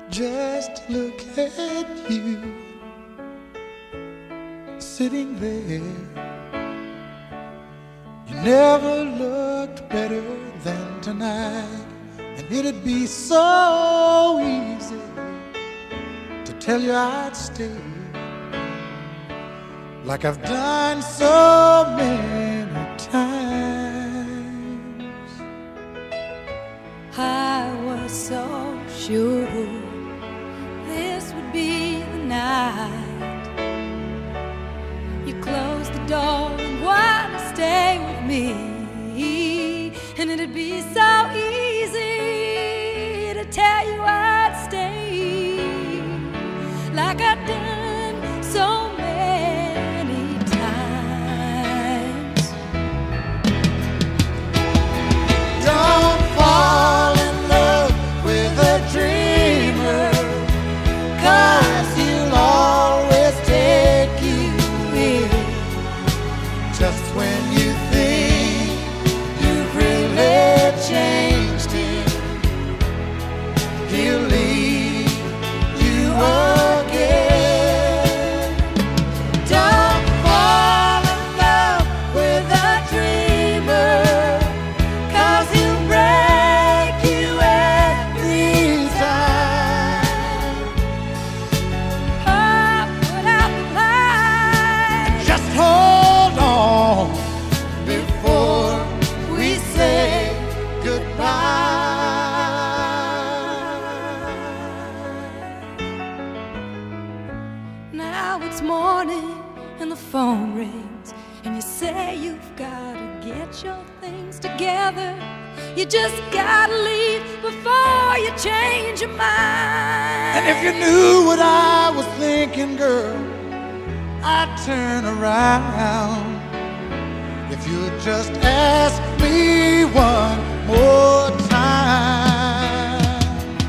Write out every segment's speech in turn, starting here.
Just look at you sitting there. You never looked better than tonight, and it'd be so easy to tell you I'd stay, like I've done so many times. I was so sure this would be the night. You closed the door and wanted to stay with me, and it'd be so easy to tell you I'd stay, like I've done so many times. Don't fall in love with a dreamer, 'cause he'll always take you in just when you think you've really changed him. He'll leave you again. Don't fall in love with a dreamer, 'cause he'll break you every time. Oh, put out the light. Just hold on before we say goodbye. Now it's morning and the phone rings, and you say you've gotta get your things together. You just gotta leave before you change your mind. And if you knew what I was thinking, girl, I'd turn around. If you'd just ask me one more time.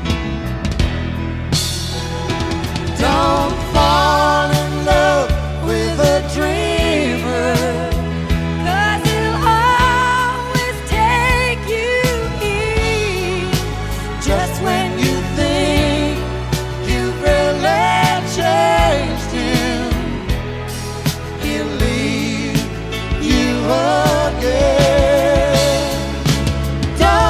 Don't fall in love with a dreamer, 'Cause he'll always take you in just when you think you've really changed him. He'll leave you again. Don't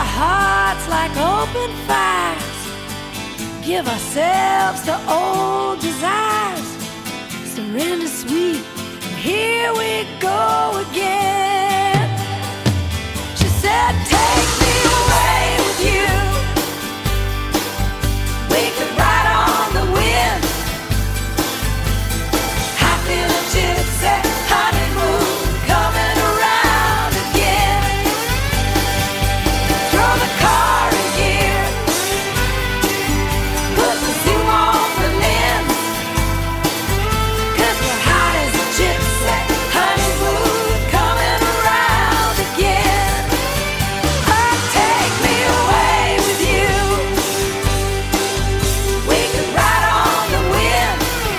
our hearts like open fires, give ourselves to old desires. Surrender sweet, and here we go again. She said, take me away with you. We could ride on the wind. I feel a gypsy honeymoon coming around again. Throw the car in gear, put the zoom on the lens, 'cause we're hot as a gypsy honeymoon coming around again. Oh, take me away with you. We could ride on the wind.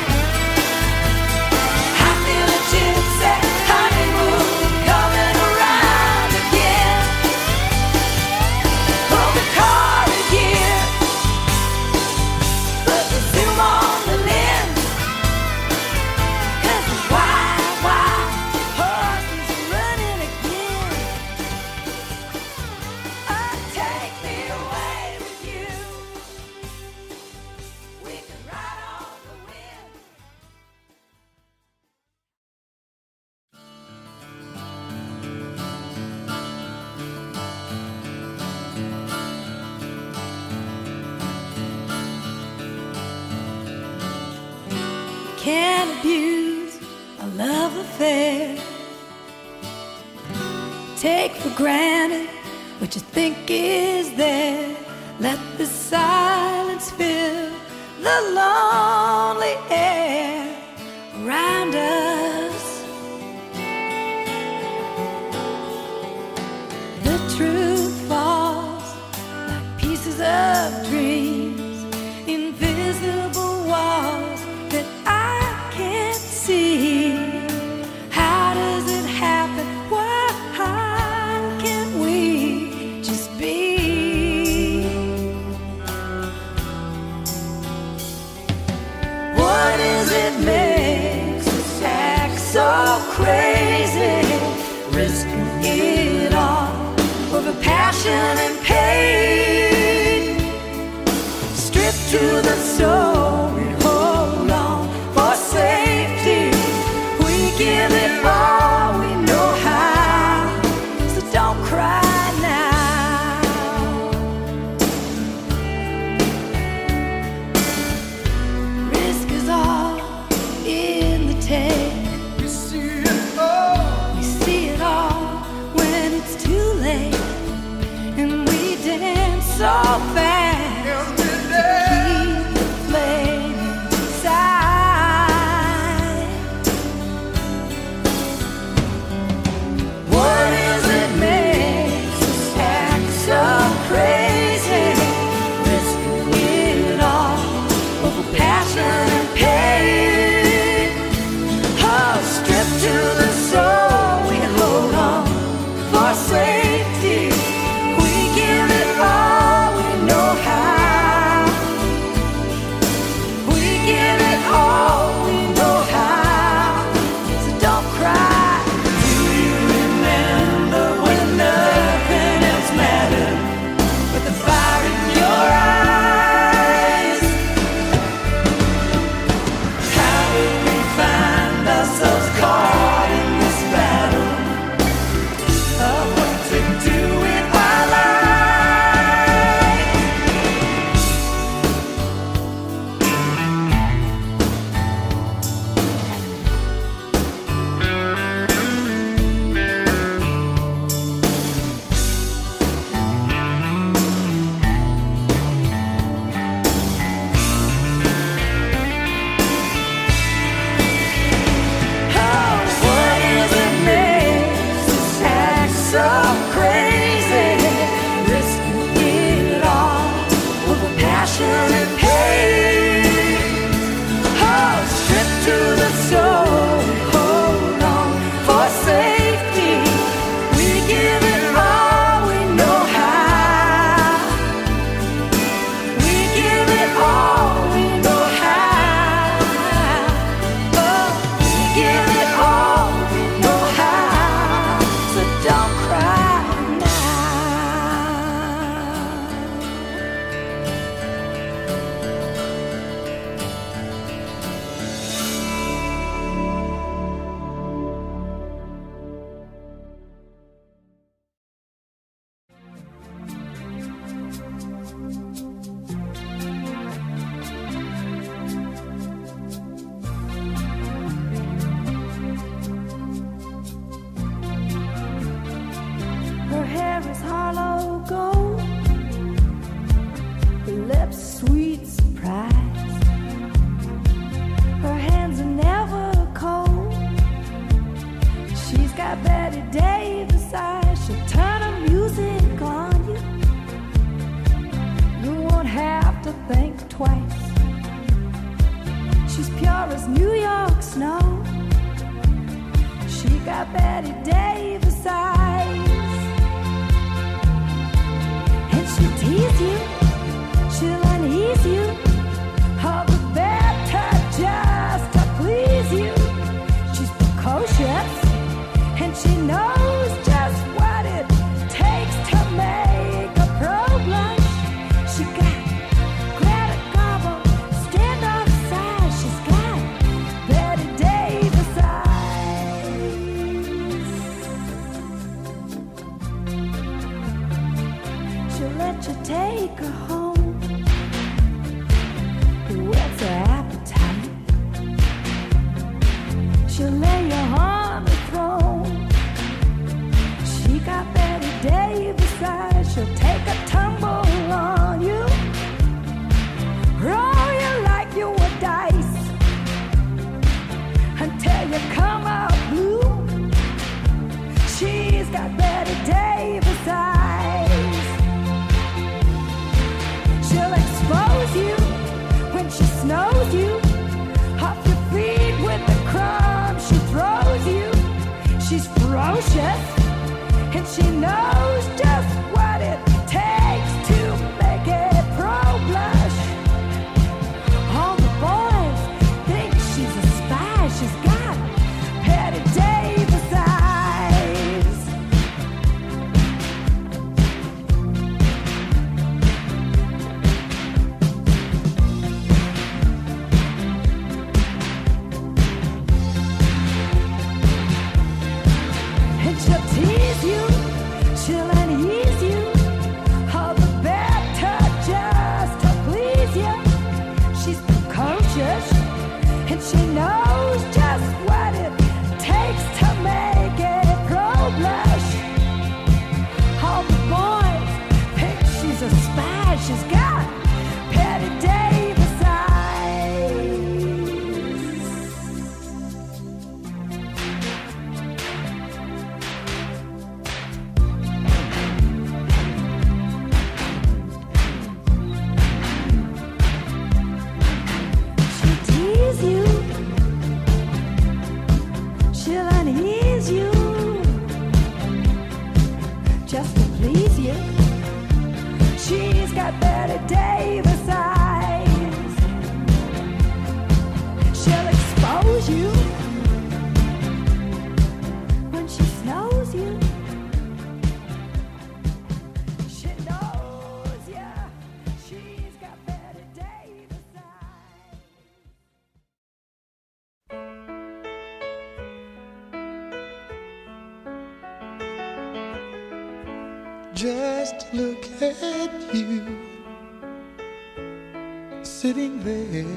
I feel a gypsy honeymoon coming around again. Pull the car in gear, put the zoom on the lens, 'cause the wild, wild horses are running again. Oh, take me away with you. We could ride on the wind. Can't abuse a love affair. Take for granted what you think is there. Let the silence fill the lonely air around us. The truth falls like pieces of dreams, invisible walls that I can't see. How does it happen? Why can't we just be? What is it makes us act so crazy? Risking it all over passion and pain. Stripped to the soul, we hold on for safety. We give it all we know how, so don't cry now. Risk is all in the take. We see it all. We see it all when it's too late, and we dance so fast. Every day. Keep the flame inside. What is it makes us act so crazy? Risking it all over passion and pain. Oh, stripped to the soul, we hold on for safety. We give it all we know she'll let you take her home. What's her appetite? She'll lay you on the throne. She got Betty Davis eyes. She'll take a tumble on you, roll you like you were dice until you come out blue. She's got Betty Davis eyes. She'll expose you when she snows you off your feet with the crumbs she throws you. She's ferocious and she knows just what it takes to make it pro-blush. All the boys think she's a spy. She's got Betty Davis eyes. And she'll tease you, she'll unease you, all the better just to please you. She's precocious and she knows just what it takes to make it pro-blush. All the boys think she's a spy. She's got Betty Davis eyes. She'll tease you, she'll unease you, just to please you. She's got Betty Davis eyes. She'll expose you when she snows you. She knows ya. She's got Betty Davis eyes. Just look at you sitting there.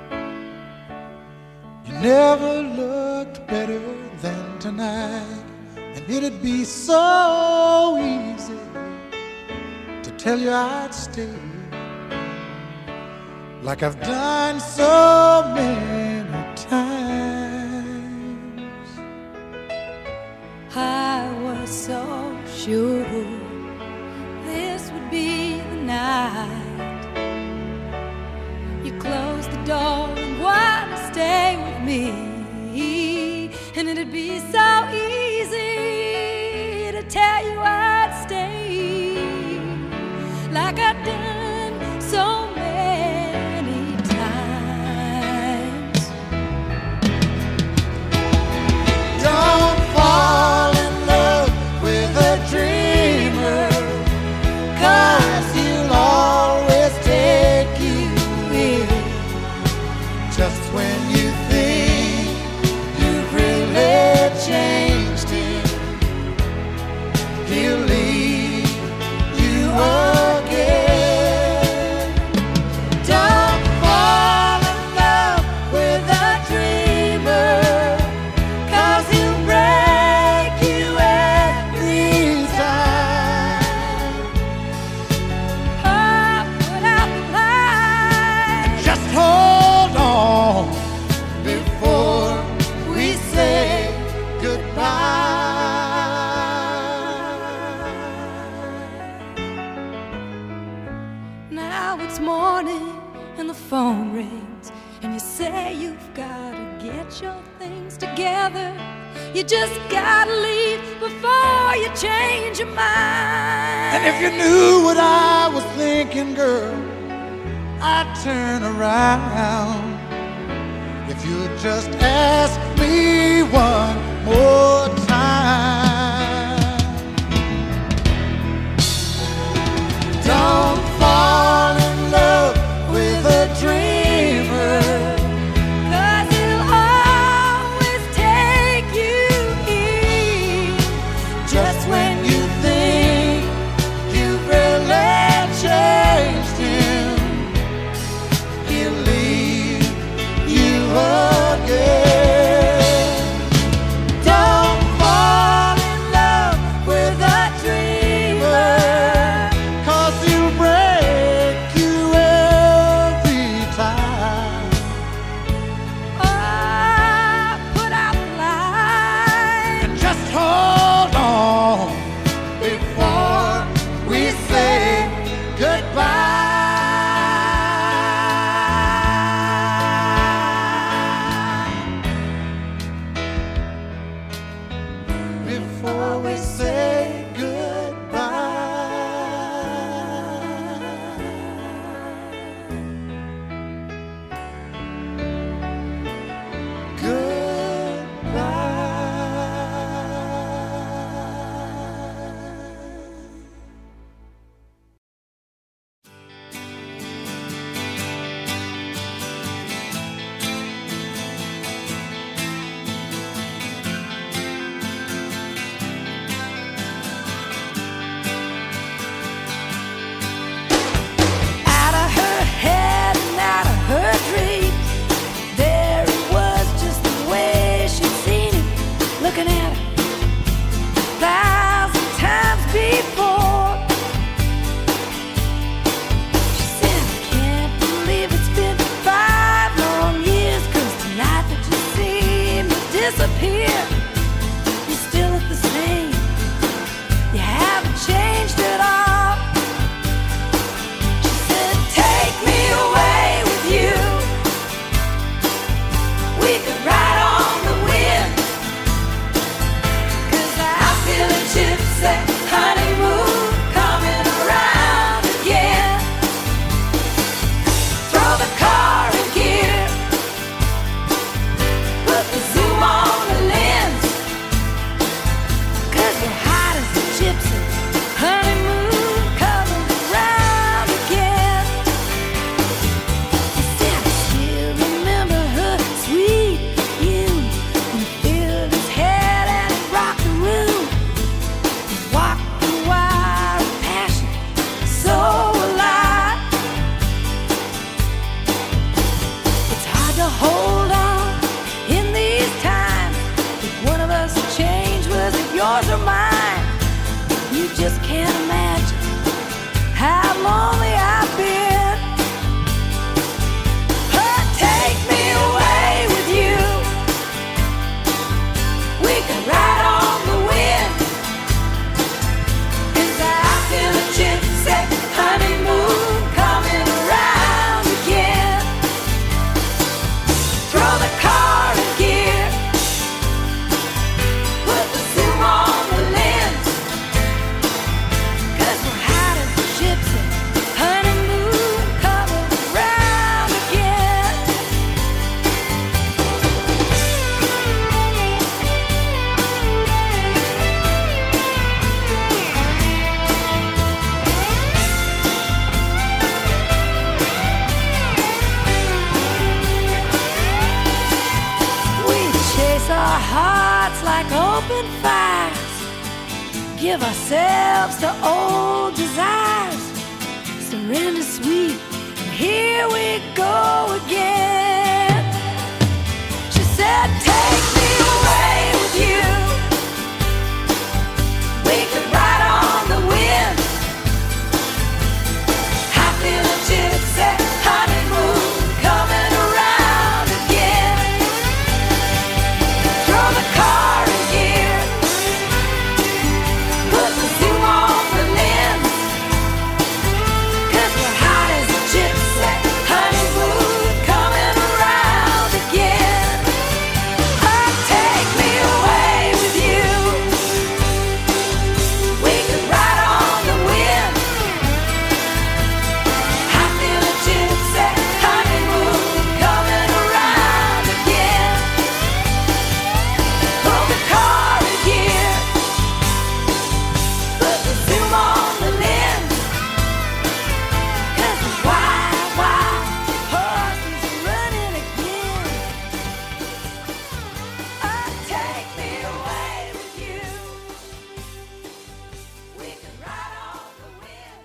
You never looked better than tonight, and it'd be so easy to tell you I'd stay, like I've done so many times. I was so sure this would be the night. You closed the door and wanted to stay with me, and it'd be so easy to tell you I'd stay, like I've done so many times. Don't fall in love with a dreamer, 'cause he'll always take you in just when you think you've really changed him. He'll leave you again. Don't fall in love with a dreamer, 'cause he'll break you every time. Oh, put out the light. Just hold on before we say goodbye. Now it's morning and the phone rings, and you say you've gotta get your things together. You just gotta leave before you change your mind. And if you knew what I was thinking, girl, I'd turn around. If you'd just ask me one more time. Don't fall in love with a dreamer, 'Cause he'll always take you in just when you think you've really and fires, give ourselves to old desires. Surrender sweet, and here we go again. She said, take me away with you. We could ride on the wind. I feel a gypsy honeymoon coming around again. Throw the car in gear, put the zoom on the lens, 'cause we're hot as a gypsy honeymoon coming around again. Oh, take me away with you. We could ride on the wind. I feel a gypsy honeymoon coming around again. Pull the car in gear, put the zoom on the lens, 'cause the wild, wild horses are running again. Oh, take me away with you. We could ride on the wind.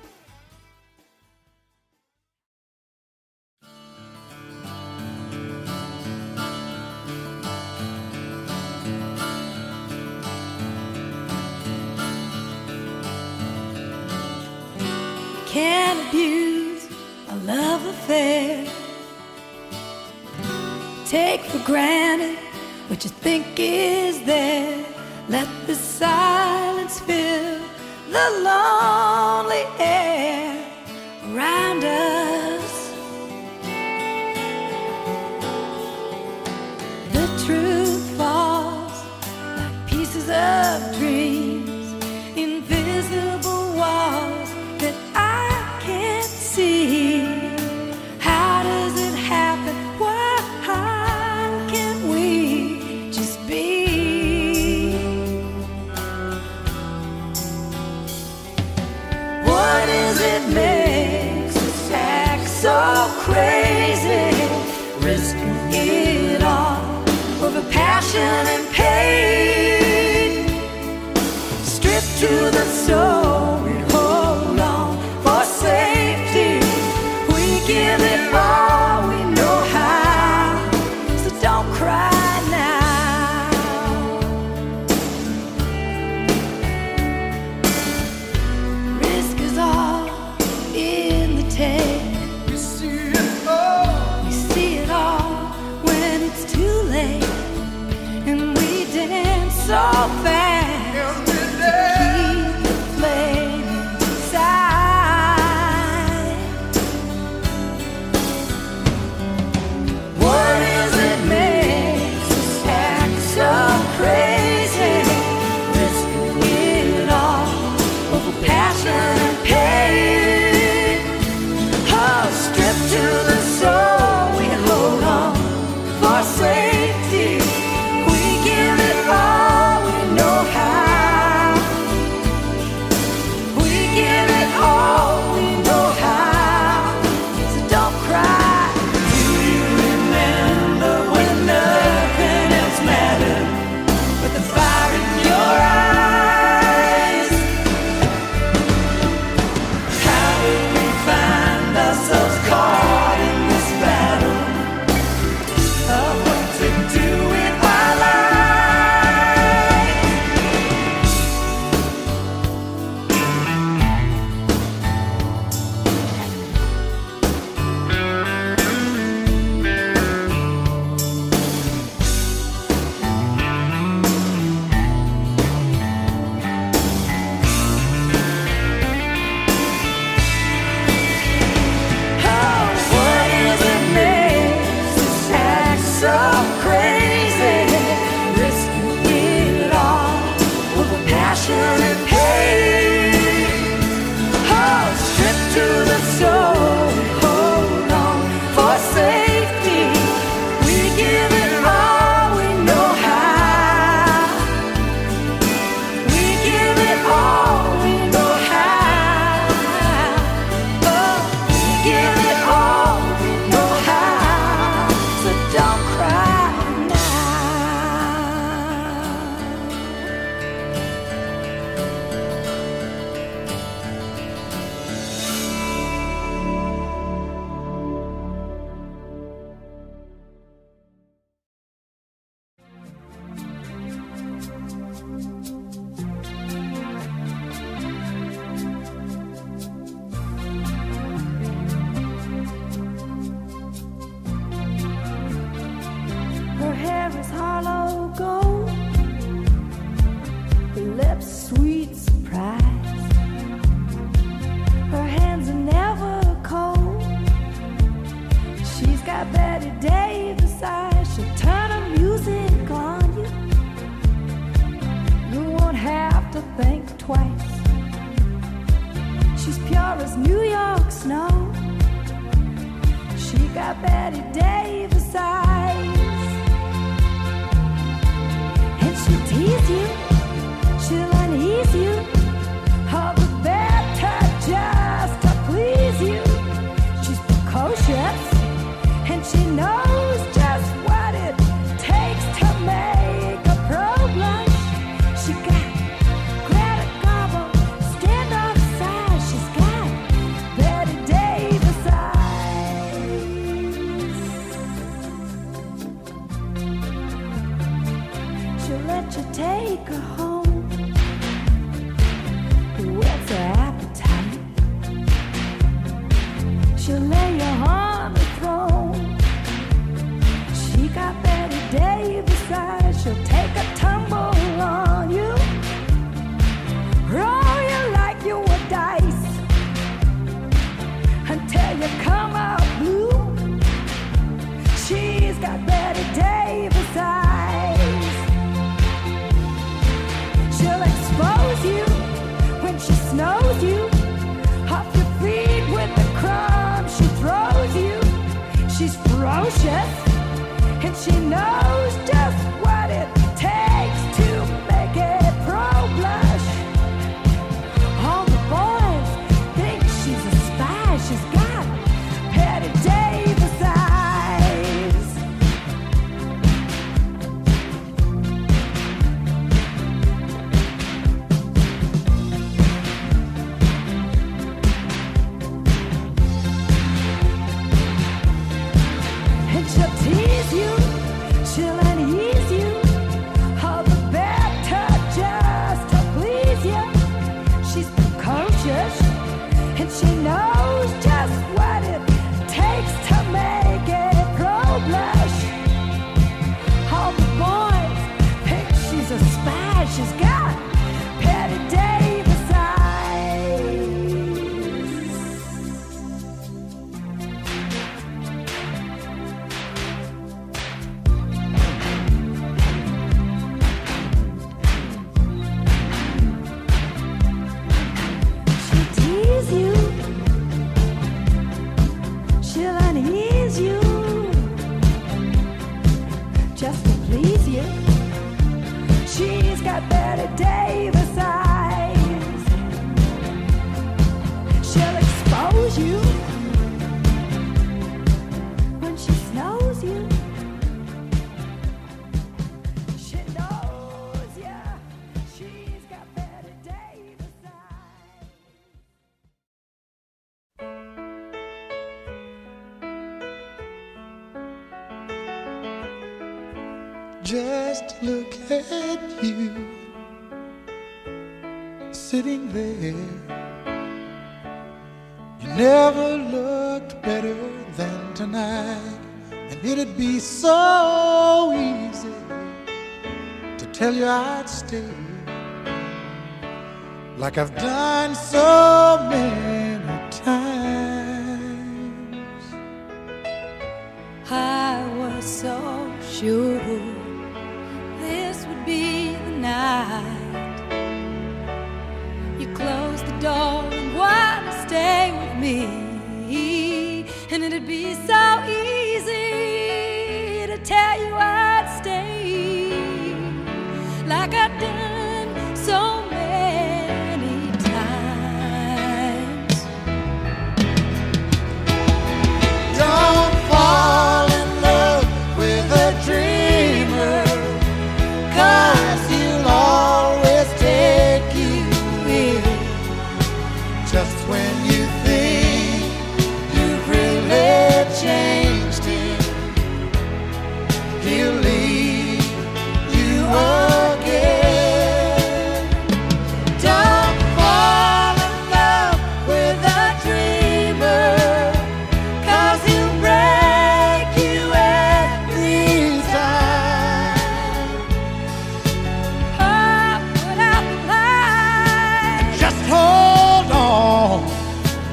Can't abuse a love affair. Take for granted what you think is there. Let the silence fill the lonely air around us. The truth falls like pieces of dreams, invisible walls that I can't see. How does it happen? Why can't we just be? What is it makes us act so crazy? Risking it all over passion and pain. Stripped to the soul, we hold on for safety. We give it all we know how, so don't cry now. Risk is all in the take. We see it all. We see it all when it's too late, and we dance so fast Every to day. keep the flame. this New York snow. She got Betty Davis eyes, and she'll tease you, she'll unease you, all the better just to please you. She's precocious, and she knows just what it takes to make a pro blush. She got Greta Garbo, standoff size. She's got Betty Davis eyes. She'll let you take her home. What's her appetite? She'll lay you on the throne. She got Betty Davis eyes. She'll take a tumble on you, roll you like you were dice, until you come out blue. She's got Betty Davis eyes. She'll expose you when she snows you, off your feet with the crumbs she throws you. She's ferocious, and she knows just what it takes to make it pro blush. All the boys think she's a spy. She's got Betty Davis eyes. And she'll tease you, she'll unease you, all the better just to please you. She's precocious, and she knows just what it takes to make it pro blush. All the boys think she's a spy. She's got Betty Davis eyes. She'll tease you, she'll unease you, just to please you. She's got Betty Davis eyes. She'll expose you when she snows you. She knows ya. She's got Betty Davis eyes. Just look at you, sitting there. You never looked better than tonight, and it'd be so easy to tell you I'd stay, like I've done so many times. I was so sure this would be the night. You closed the door and wanted to stay with me, and it'd be so easy to tell you I'd stay, like I've done so many times. Don't fall in love with a dreamer, 'cause he'll always take you in just when you think you've really changed him. He'll leave you again. Don't fall in love with a dreamer, 'cause he'll break you every time. Oh, put out the light. Just hold on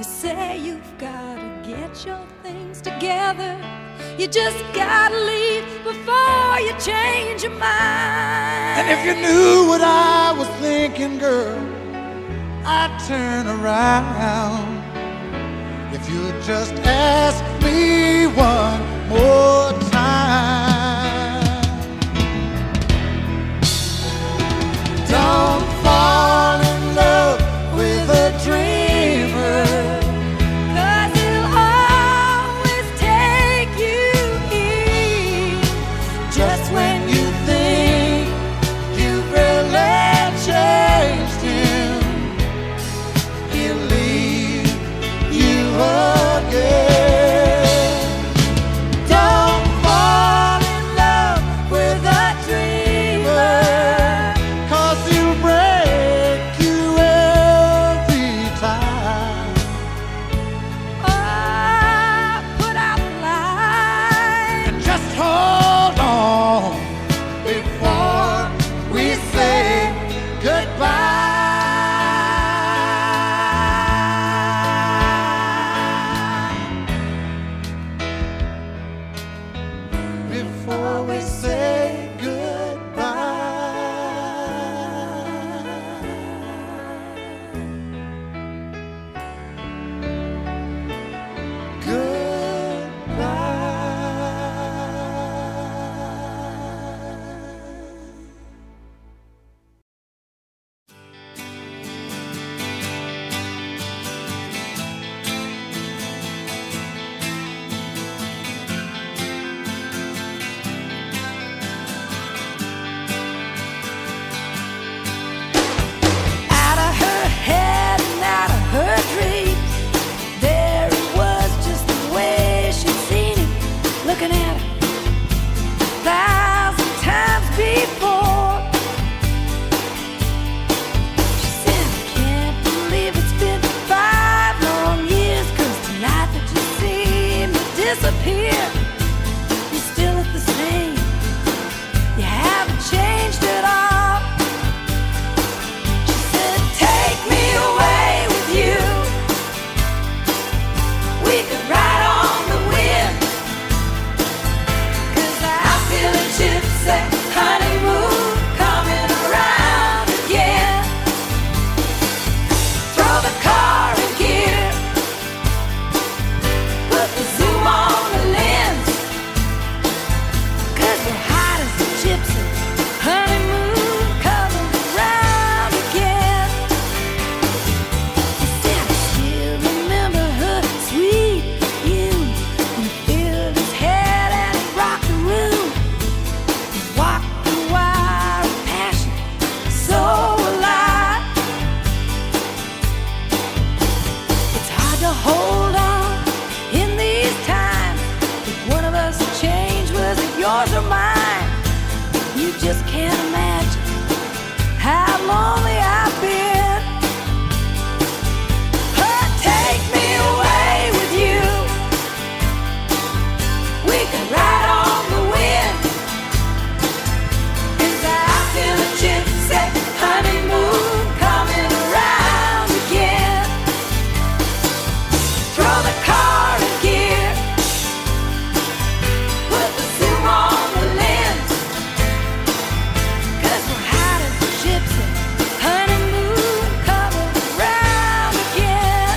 They say you've gotta get your things together. You just gotta leave before you change your mind. And if you knew what I was thinking, girl, I'd turn around. If you'd just ask me one more time. Don't fall in love with a dreamer, 'cause he'll always take you in just when you think you've really changed him, he'll leave you again. Don't fall in love with a dreamer, 'cause he'll break you every time. Oh, put out the light And just hold on before we say goodbye. Before we say out of her head and out of her dreams. There it was, just the way she'd seen him, looking at her 1,000 times before. She said, I can't believe it's been 5 long years, 'cause tonight that you seemed to disappear. You're still at the same, you haven't changed at all. She said, take me away with you. We could ride on the wind, 'cause I feel a gypsy honeymoon coming around again. Throw the car in gear, put the zoom on the lens, 'cause we're hot as a gypsy honeymoon coming around again. She said, I still remember her sweet perfume, when he filled his head and he rocked the room. He walked the wire of passion, so alive. It's hard to hold on in these times. If one of us changed, was it yours or mine? You just can't imagine how lonely I've been. Oh, take me away with you. We can ride on the wind, 'cause I feel a gypsy honeymoon coming around again. Throw the car in gear, put the zoom on the lens, 'cause we're hot as a gypsy honeymoon coming around again.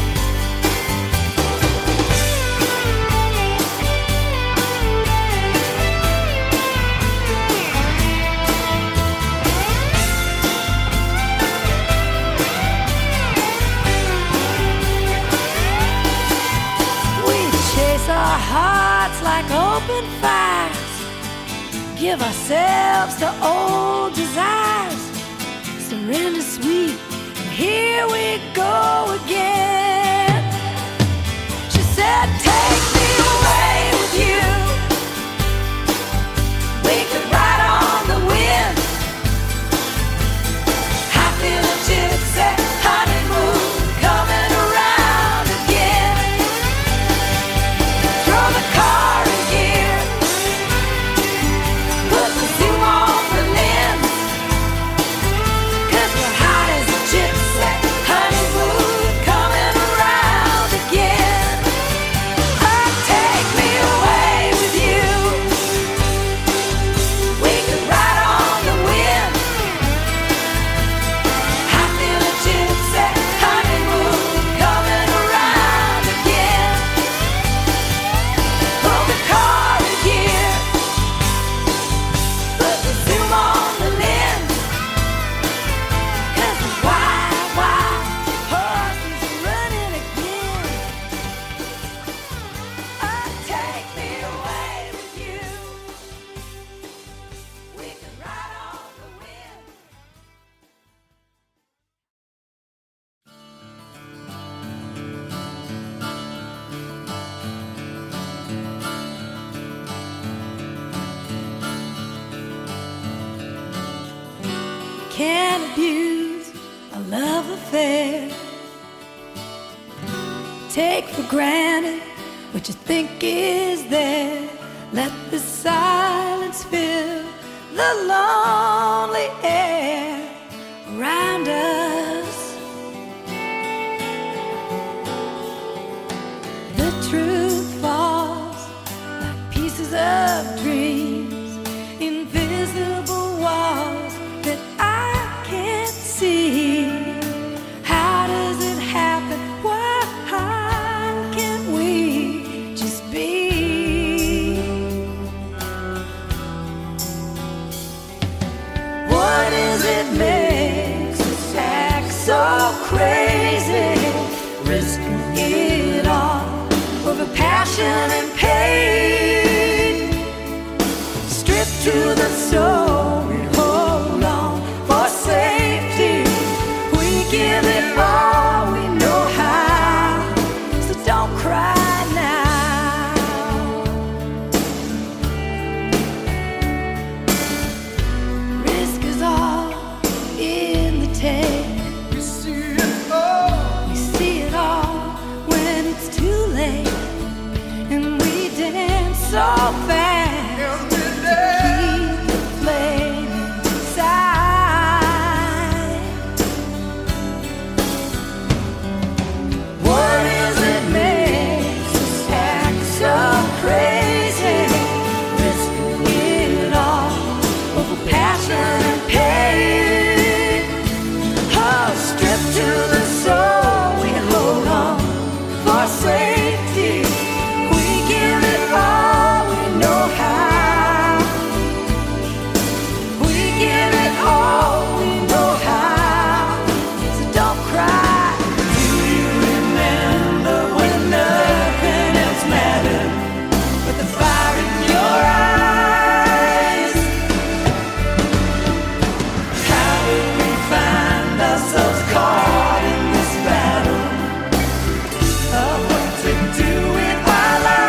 We chase our hearts like open fires, give ourselves to old desires. Surrender sweet, and here we go again. She said, take me away with you. We could ride on the wind. I feel a gypsy honeymoon coming around again. Throw the car in gear, put the zoom on the lens, 'cause we're hot as a gypsy honeymoon coming affair. Take for granted what you think is there. Let the silence fill the lonely air around us. The truth falls like pieces of dreams, invisible walls that I can't see. How does it happen? Why can't we just be? What is it makes us act so crazy, risking it all over passion and pain? Stripped to the soul, we hold on for safety. We give it all we know how, so don't cry now. Risk is all in the take. We see it all. We see it all when it's too late, and we dance so fast. Keep the flame inside. What is it makes us act so crazy, risking it all over passion and pain? Oh, stripped to the soul, we hold on for safety. We give it all we know how. We give it all we know how. So don't cry. Do you remember when nothing else mattered, with the fire in your eyes? How did we find ourselves caught in this battle of what to do with our lives?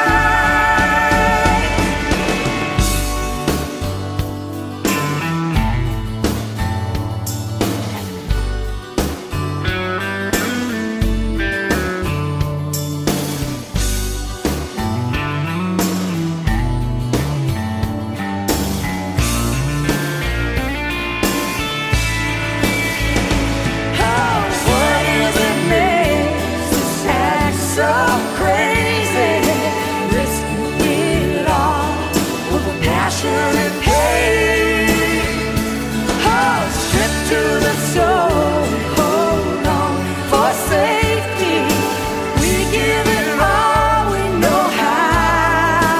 Oh, what is it makes us act so crazy, risking it all over passion and pain? Oh, stripped to the soul, we hold on for safety. We give it all we know how.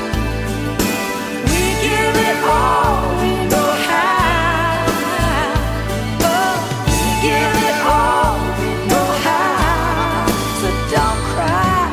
We give it all we know how. Oh, we give it all we know how. So don't cry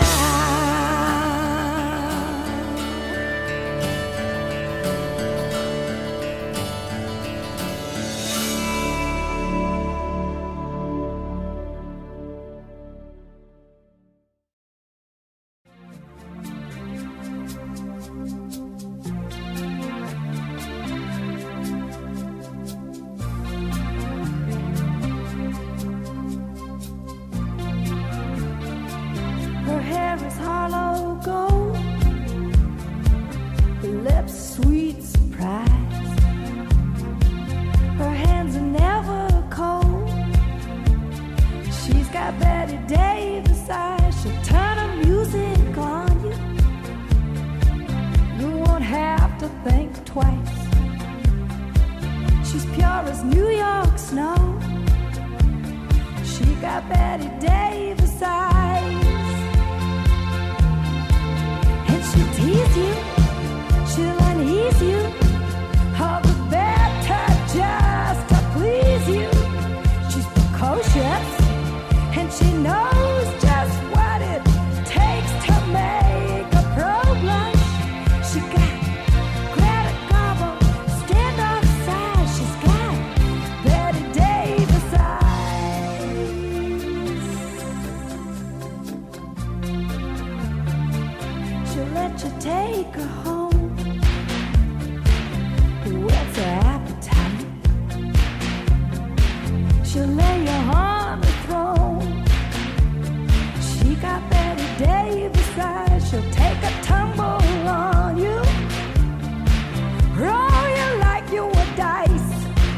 Her hair is hollow gold, her lips sweet surprise. Her hands are never cold. She's got Betty Davis eyes. She'll turn her music on you. You won't have to think twice. She's pure as New York snow. She got Betty Davis eyes. And she'll tease you, she'll unease you, all the better just to please you. She's precocious, and she knows just what it takes to make a pro blush. She got Greta Garbo, stand off side. She's got Betty Davis eyes. She'll let you take her home. What's her appetite? She'll lay your heart got Betty Davis eyes. She'll take a tumble on you, roll you like you were dice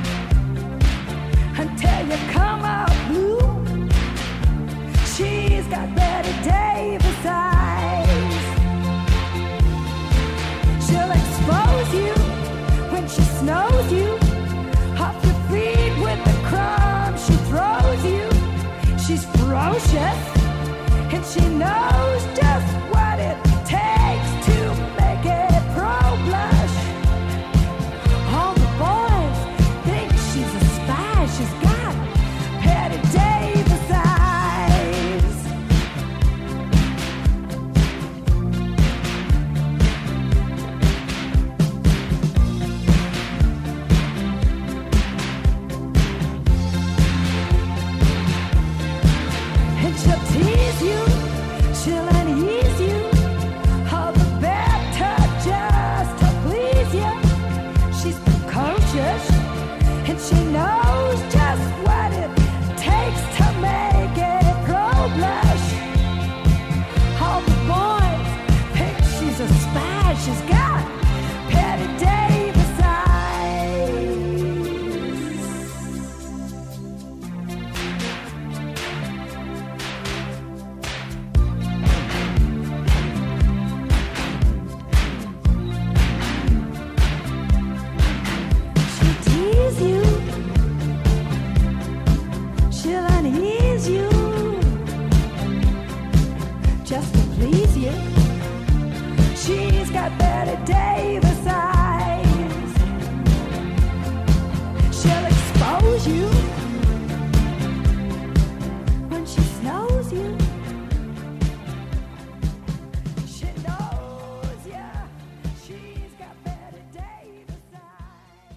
until you come out blue. She's got Betty Davis eyes. She'll expose you when she snows you off your feet with the crumbs she throws you. She's ferocious and she knows just what it takes to make it pro blush. All the boys think she's a spy. She's got Betty Davis eyes. And she'll tease you, she'll unease you, all the better just to please you. She's precocious and she knows just what it takes to make it pro blush. All the boys think she's a spy. She's got Betty Davis eyes. She'll tease you, she'll unease you, just to please you. She's got Betty Davis eyes. She'll expose you when she snows you. She knows ya. She's got Betty Davis eyes.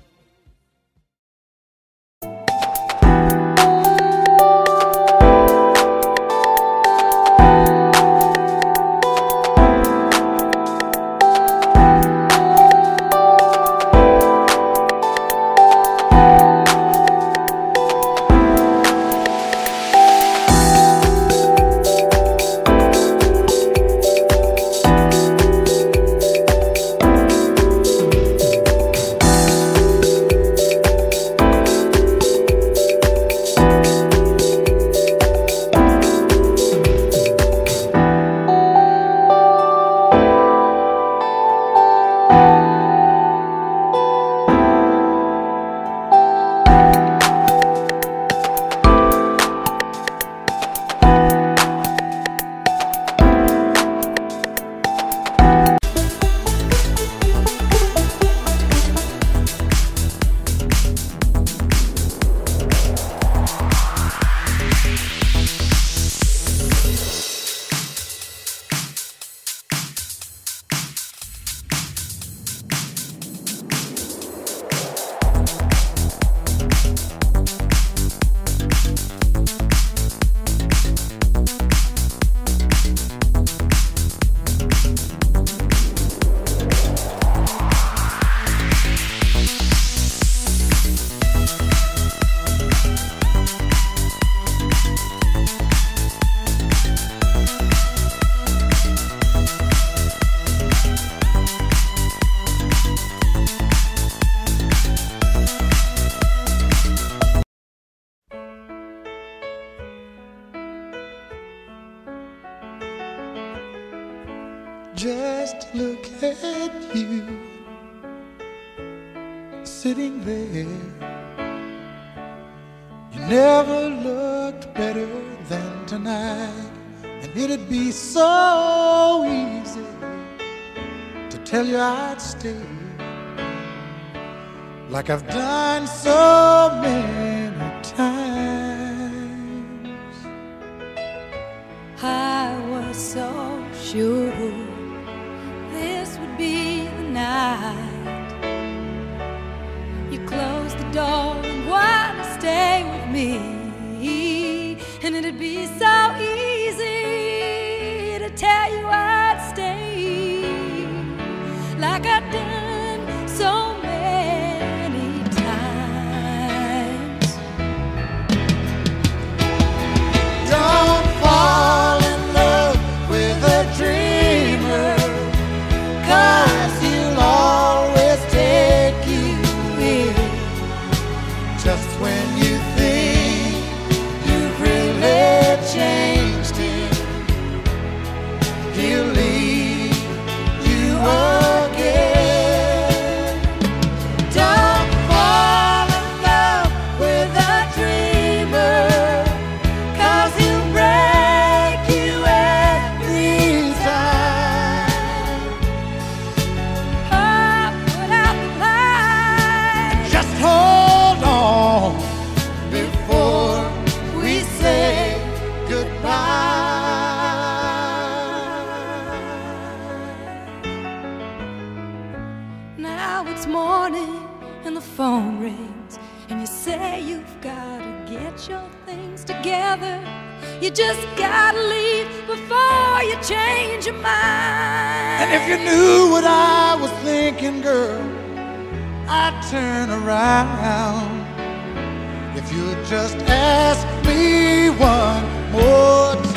Just look at you, sitting there. You never looked better than tonight, and it'd be so easy to tell you I'd stay, like I've done so many times. I was so sure this would be the night. You closed the door and wanted to stay with me, and it'd be so easy to tell you I'd stay, like I've done so many times. Don't fall in love he'll leave you again. Don't fall in love with a dreamer, 'cause he'll break you every time. Oh, put out the light. Just hold on before we say goodbye. Now it's morning and the phone rings, and you say you've gotta get your things together. You just gotta leave before you change your mind. And if you knew what I was thinking, girl, I'd turn around. If you'd just ask me one more time.